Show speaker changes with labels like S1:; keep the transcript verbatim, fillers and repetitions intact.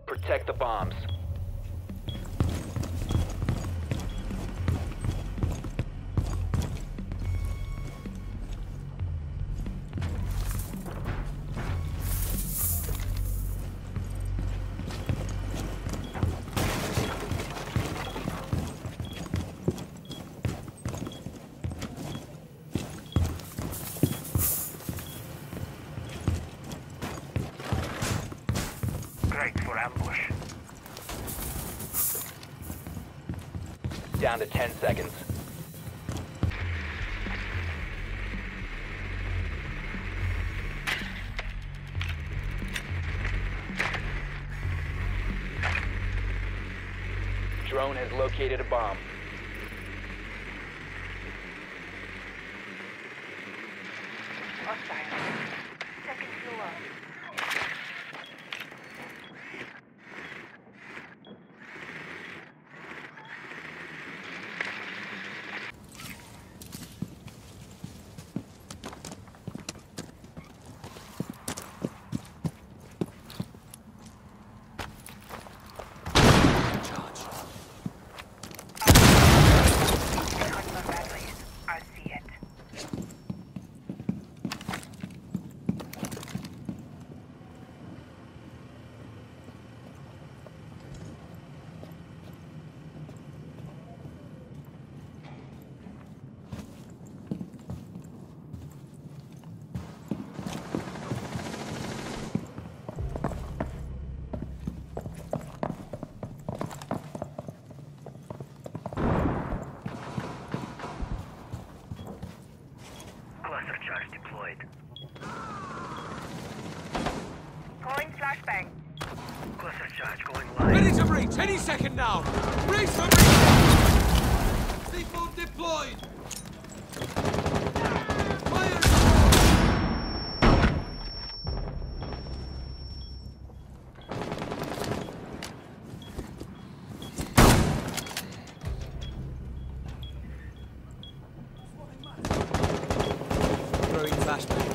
S1: Protect the bombs.
S2: Great for ambush.
S1: Down to ten seconds. Drone has located a bomb.
S3: Hostile. Second floor. Hostile batteries. I see it.
S2: Cluster charge deployed.
S3: Calling flashbang.
S2: Cluster charge going live.
S4: Ready to breach any second now! Brace for breach! Seafood deployed! Fire! Throwing flashbang.